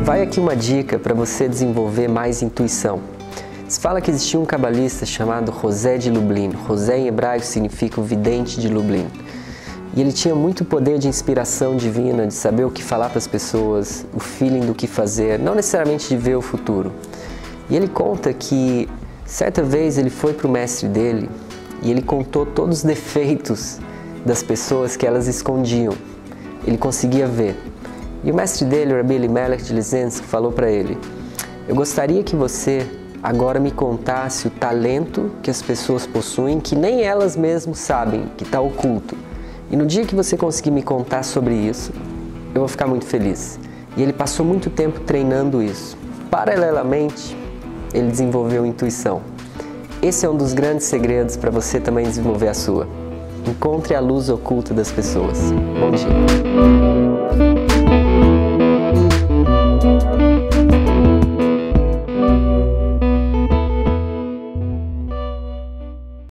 Vai aqui uma dica para você desenvolver mais intuição. Se fala que existia um cabalista chamado José de Lublin. José em hebraico significa o vidente de Lublin. E ele tinha muito poder de inspiração divina, de saber o que falar para as pessoas, o feeling do que fazer, não necessariamente de ver o futuro. E ele conta que certa vez ele foi para o mestre dele e ele contou todos os defeitos das pessoas que elas escondiam. Ele conseguia ver. E o mestre dele, o Rabbi Elimelech de Lizensk, falou para ele: eu gostaria que você agora me contasse o talento que as pessoas possuem, que nem elas mesmas sabem, que está oculto. E no dia que você conseguir me contar sobre isso, eu vou ficar muito feliz. E ele passou muito tempo treinando isso. Paralelamente, ele desenvolveu intuição. Esse é um dos grandes segredos para você também desenvolver a sua. Encontre a luz oculta das pessoas. Bom dia!